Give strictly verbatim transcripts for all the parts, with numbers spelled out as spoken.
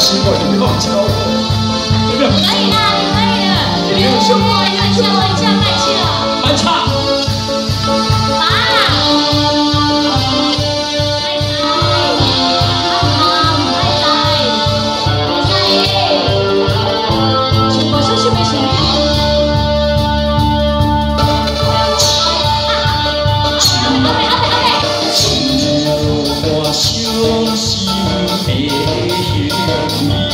习惯，你不要教我，有没有？可以啦，你可以的，别误会，乱叫乱叫太气了。 慢唱。 爸。拜拜。好好，拜拜。拜拜。全部手续没行。阿妹阿妹阿妹。 我相信会幸运。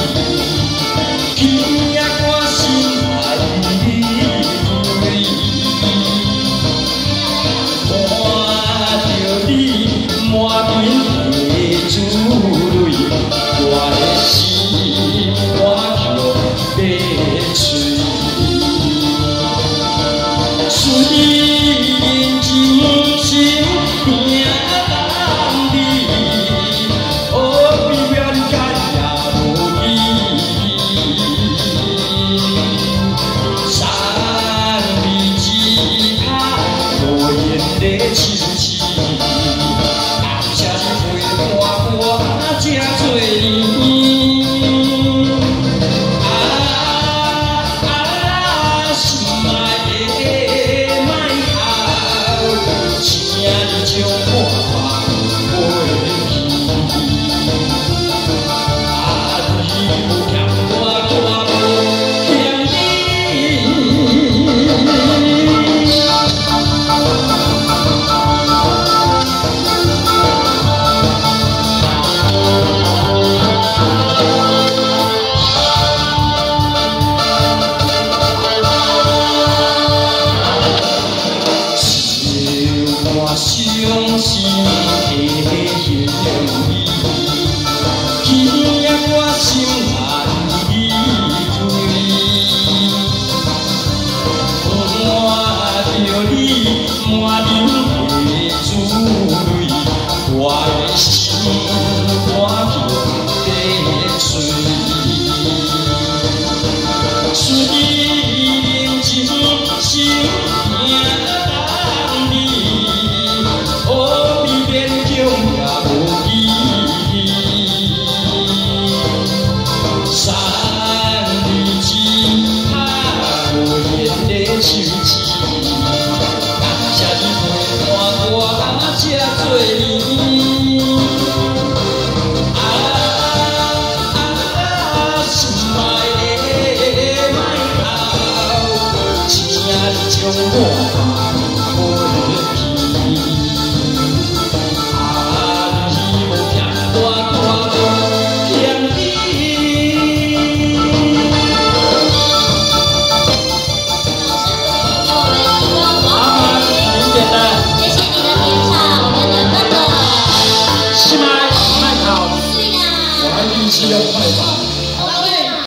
相信会幸运，今夜我心难离开，看着你满面的珠泪，我的心肝就变碎，虽然真心疼。 是吗？麦考，我还力气要快。